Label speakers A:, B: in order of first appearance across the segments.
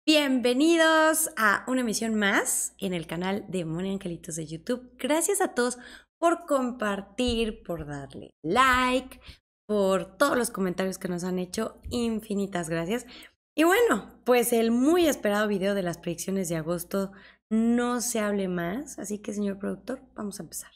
A: Bienvenidos a una emisión más en el canal de Moni Angelitos de YouTube. Gracias a todos por compartir, por darle like, por todos los comentarios que nos han hecho. Infinitas gracias. Y bueno, pues el muy esperado video de las predicciones de agosto, no se hable más. Así que, señor productor, vamos a empezar.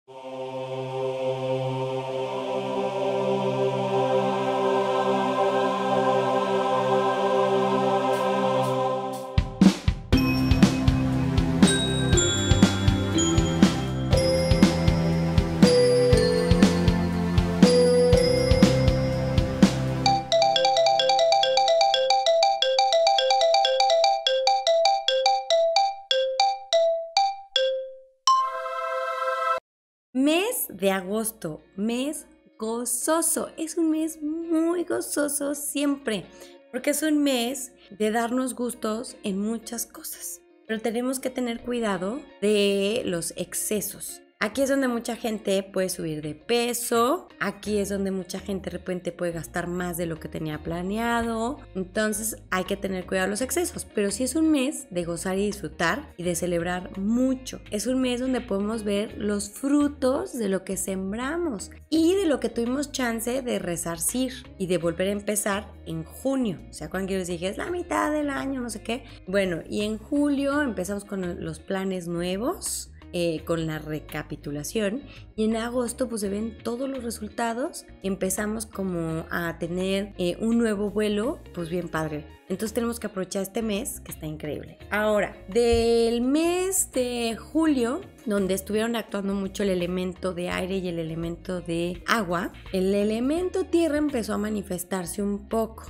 A: Mes de agosto, mes gozoso. Es un mes muy gozoso siempre, porque es un mes de darnos gustos en muchas cosas. Pero tenemos que tener cuidado de los excesos. Aquí es donde mucha gente puede subir de peso, aquí es donde mucha gente de repente puede gastar más de lo que tenía planeado, entonces hay que tener cuidado de los excesos, pero sí es un mes de gozar y disfrutar y de celebrar mucho. Es un mes donde podemos ver los frutos de lo que sembramos y de lo que tuvimos chance de resarcir y de volver a empezar en junio. O sea, cuando yo les dije, es la mitad del año, no sé qué. Bueno, y en julio empezamos con los planes nuevos, con la recapitulación, y en agosto pues se ven todos los resultados. Empezamos como a tener un nuevo vuelo, pues bien padre. Entonces tenemos que aprovechar este mes que está increíble. Ahora, del mes de julio, donde estuvieron actuando mucho el elemento de aire y el elemento de agua, el elemento tierra empezó a manifestarse un poco.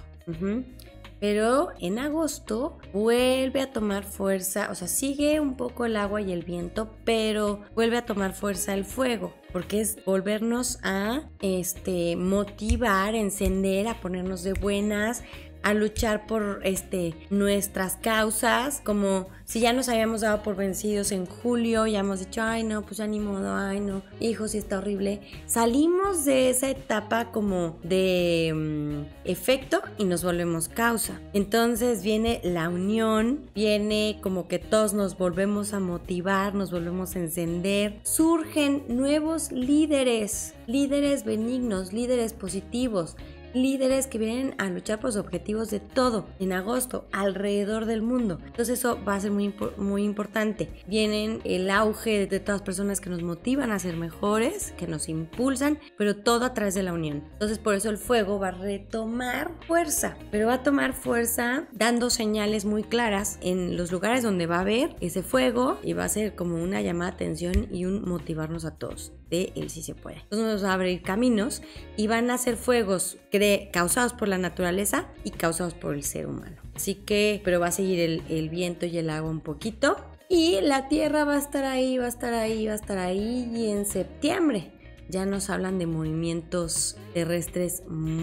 A: Pero en agosto vuelve a tomar fuerza, o sea, sigue un poco el agua y el viento, pero vuelve a tomar fuerza el fuego, porque es volvernos a motivar, encender, a ponernos de buenas, a luchar por nuestras causas, como si ya nos habíamos dado por vencidos en julio, ya hemos dicho, ay no, pues ya ni modo, ay no, hijo, sí está horrible. Salimos de esa etapa como de efecto y nos volvemos causa. Entonces viene la unión, viene como que todos nos volvemos a motivar, nos volvemos a encender. Surgen nuevos líderes, líderes benignos, líderes positivos, líderes que vienen a luchar por los objetivos de todo en agosto alrededor del mundo. Entonces eso va a ser muy importante. Vienen el auge de todas las personas que nos motivan a ser mejores, que nos impulsan, pero todo a través de la unión. Entonces por eso el fuego va a retomar fuerza, pero va a tomar fuerza dando señales muy claras en los lugares donde va a haber ese fuego, y va a ser como una llamada de atención y un motivarnos a todos de él sí se puede. Entonces nos va a abrir caminos y van a ser fuegos causados por la naturaleza y causados por el ser humano. Así que, pero va a seguir el viento y el agua un poquito, y la tierra va a estar ahí, va a estar ahí, va a estar ahí, y en septiembre ya nos hablan de movimientos terrestres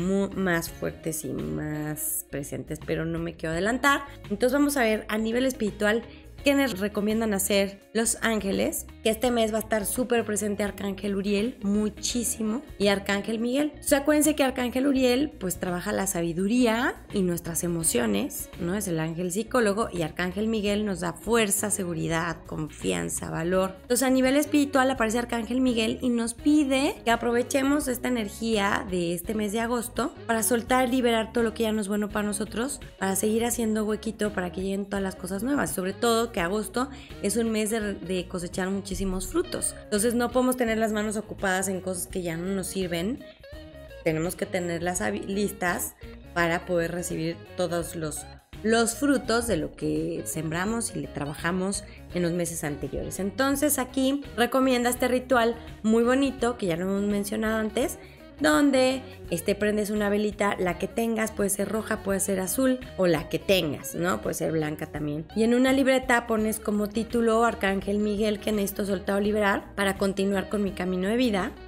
A: más fuertes y más presentes, pero no me quiero adelantar. Entonces vamos a ver a nivel espiritual ¿qué nos recomiendan hacer los ángeles? Que este mes va a estar súper presente Arcángel Uriel, muchísimo, y Arcángel Miguel. Entonces acuérdense que Arcángel Uriel pues trabaja la sabiduría y nuestras emociones, ¿no? Es el ángel psicólogo, y Arcángel Miguel nos da fuerza, seguridad, confianza, valor. Entonces a nivel espiritual aparece Arcángel Miguel y nos pide que aprovechemos esta energía de este mes de agosto para soltar, liberar todo lo que ya no es bueno para nosotros, para seguir haciendo huequito para que lleguen todas las cosas nuevas, sobre todo que agosto es un mes de cosechar muchísimos frutos. Entonces no podemos tener las manos ocupadas en cosas que ya no nos sirven. Tenemos que tenerlas listas para poder recibir todos los frutos de lo que sembramos y le trabajamos en los meses anteriores. Entonces aquí recomienda este ritual muy bonito que ya lo hemos mencionado antes, donde prendes una velita, la que tengas, puede ser roja, puede ser azul, o la que tengas, ¿no? Puede ser blanca también. Y en una libreta pones como título Arcángel Miguel, que necesito soltar o liberar para continuar con mi camino de vida.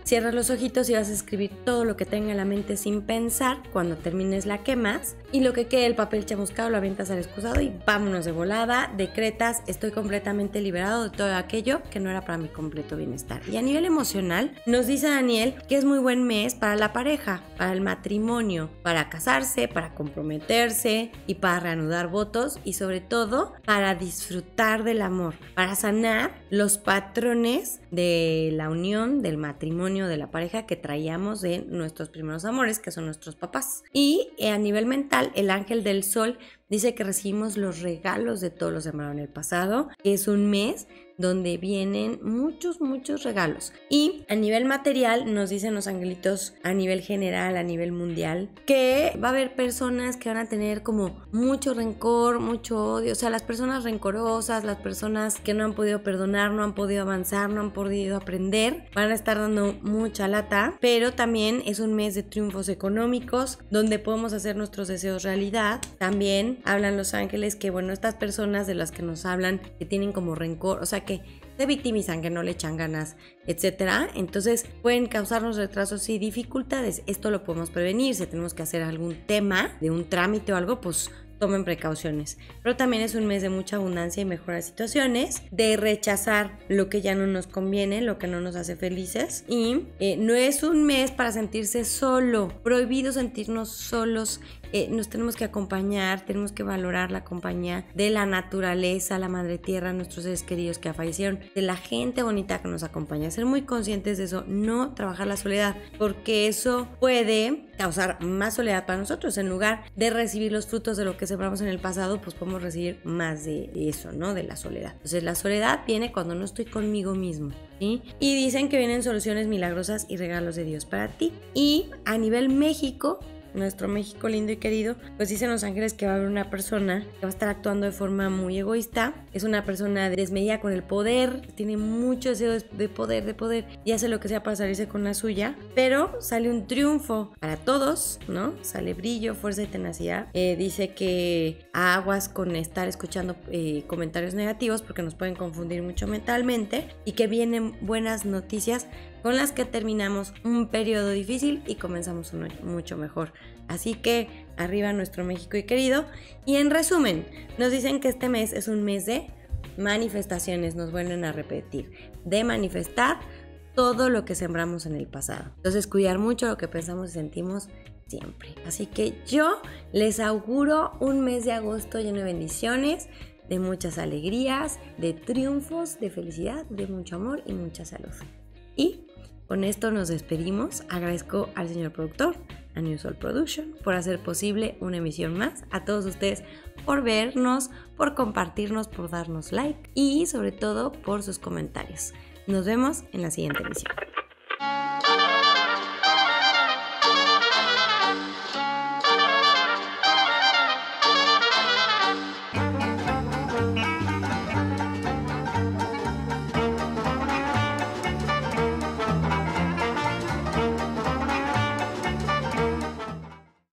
A: cierras los ojitos y vas a escribir todo lo que tenga en la mente sin pensar. Cuando termines la quemas y lo que quede el papel chamuscado lo avientas al excusado y vámonos de volada. Decretas: estoy completamente liberado de todo aquello que no era para mi completo bienestar. Y a nivel emocional, nos dice Daniel que es muy buen mes para la pareja, para el matrimonio, para casarse, para comprometerse y para reanudar votos, y sobre todo para disfrutar del amor, para sanar los patrones de la unión, del matrimonio, de la pareja que traíamos de nuestros primeros amores, que son nuestros papás. Y a nivel mental, el ángel del sol dice que recibimos los regalos de todos los sembrados en el pasado, que es un mes donde vienen muchos regalos. Y a nivel material nos dicen los angelitos, a nivel general, a nivel mundial, que va a haber personas que van a tener como mucho rencor, mucho odio. O sea, las personas rencorosas, las personas que no han podido perdonar, no han podido avanzar, no han podido aprender, van a estar dando mucha lata. Pero también es un mes de triunfos económicos, donde podemos hacer nuestros deseos realidad. También hablan los ángeles que, bueno, estas personas de las que nos hablan, que tienen como rencor, o sea, que se victimizan, que no le echan ganas, etcétera, entonces pueden causarnos retrasos y dificultades. Esto lo podemos prevenir. Si tenemos que hacer algún tema de un trámite o algo, pues tomen precauciones. Pero también es un mes de mucha abundancia y mejora de situaciones, de rechazar lo que ya no nos conviene, lo que no nos hace felices. Y no es un mes para sentirse solo, prohibido sentirnos solos. Nos tenemos que acompañar, tenemos que valorar la compañía de la naturaleza, la madre tierra, nuestros seres queridos que fallecieron, de la gente bonita que nos acompaña. Ser muy conscientes de eso, no trabajar la soledad, porque eso puede causar más soledad para nosotros. En lugar de recibir los frutos de lo que sembramos en el pasado, pues podemos recibir más de eso, ¿no? De la soledad. Entonces la soledad viene cuando no estoy conmigo mismo, ¿sí? Y dicen que vienen soluciones milagrosas y regalos de Dios para ti. Y a nivel México, nuestro México lindo y querido, pues dicen los ángeles que va a haber una persona que va a estar actuando de forma muy egoísta. Es una persona desmedida con el poder, tiene mucho deseo de poder y hace lo que sea para salirse con la suya, pero sale un triunfo para todos, ¿no? Sale brillo, fuerza y tenacidad. Dice que aguas con estar escuchando comentarios negativos, porque nos pueden confundir mucho mentalmente, y que vienen buenas noticias con las que terminamos un periodo difícil y comenzamos uno mucho mejor. Así que arriba nuestro México y querido. Y en resumen, nos dicen que este mes es un mes de manifestaciones, nos vuelven a repetir, de manifestar todo lo que sembramos en el pasado. Entonces, cuidar mucho lo que pensamos y sentimos siempre. Así que yo les auguro un mes de agosto lleno de bendiciones, de muchas alegrías, de triunfos, de felicidad, de mucho amor y mucha salud. Y con esto nos despedimos. Agradezco al señor productor, a New Soul Production, por hacer posible una emisión más. A todos ustedes por vernos, por compartirnos, por darnos like y sobre todo por sus comentarios. Nos vemos en la siguiente emisión.